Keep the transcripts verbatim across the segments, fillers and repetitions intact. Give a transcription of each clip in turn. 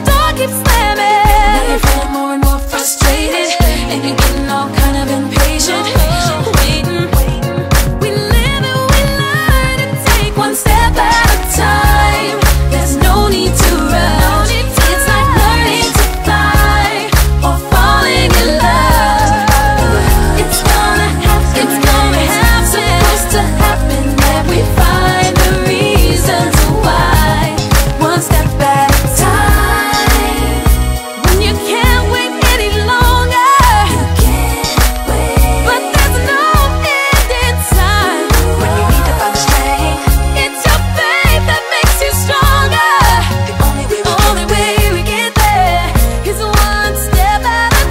door keeps slamming. Now you're feeling more and more frustrated, and you're getting all kind of impatient. Waiting, we live and we learn to take one step at a time. There's no need to rush. It's like learning to fly or falling in love. It's gonna happen, it's gonna happen, supposed to happen. That we find the reasons why, one step at a time. When you can't wait any longer, you can't wait, but there's no end in time. When you need to find the strength, it's your faith that makes you stronger. The only way, the only way we get there is one step at a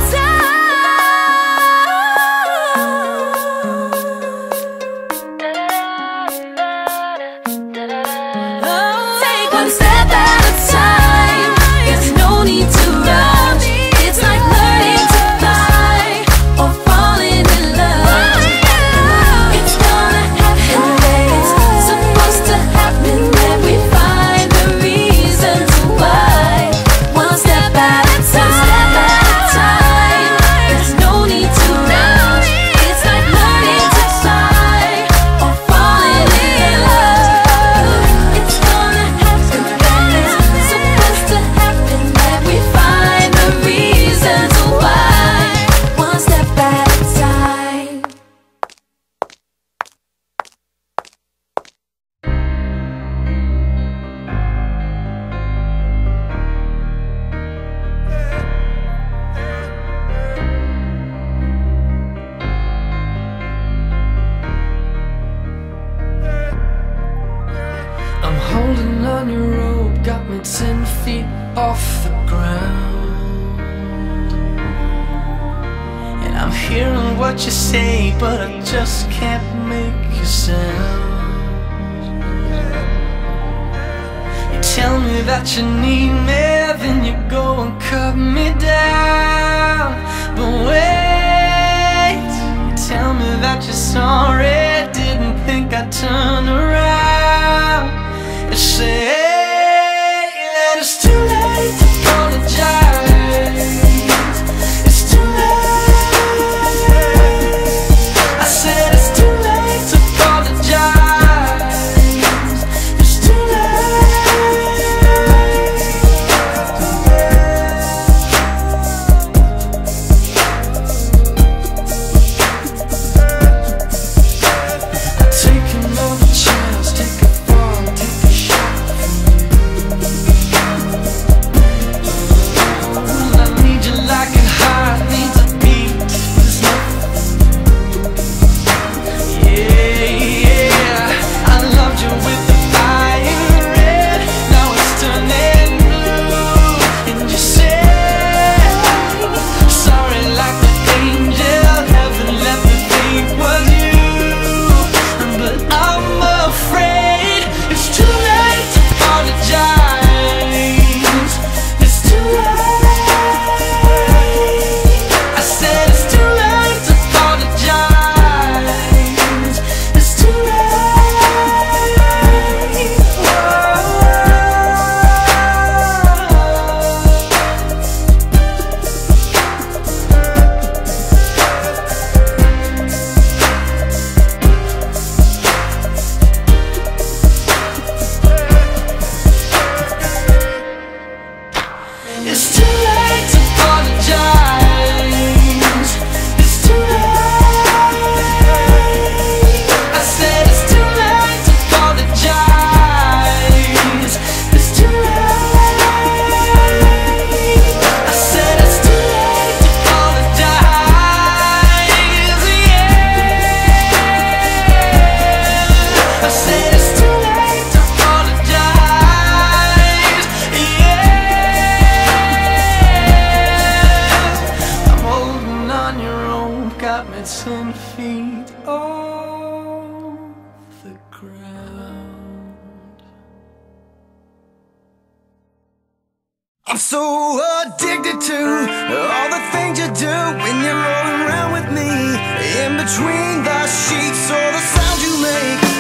time. Take one step at a time. There's no need to rush. It's like learning to fly or falling in love. It's gonna happen, it's supposed to happen. That we find the reasons why, one step at a time. There's no need to rush. It's like learning to fly or falling in love. It's gonna happen, it's supposed to happen. That we find the reasons why, one step at a time. I'm holding on your rope, got me ten feet off the ground. And I'm hearing what you say, but I just can't make a sound. You tell me that you need me, then you go and cut me down. But wait, you tell me that you're sorry, didn't think I'd turn around. You say that it's too late to apologize. It's too late. I said it's too late to apologize. It's too late. I've taken another chance, take a fall, take a shot from you. I need you like a heart needs a beat. There's nothing. Yeah, yeah. I loved you with the fire red. Now it's turning blue. And you say sorry like the angel. Heaven let me think was you. But I'm afraid it's too late to apologize. It's too late. I said it's too late to apologize. It's too late. It's too late to apologize. It's too late. I said it's too late to apologize. It's too late. I said it's too late to apologize. Yeah. I said it's too late to apologize. Yeah. I'm holding on your rope, got me ten feet off the ground. I'm so addicted to all the things you do when you're rolling around with me. In between the sheets or the sound you make.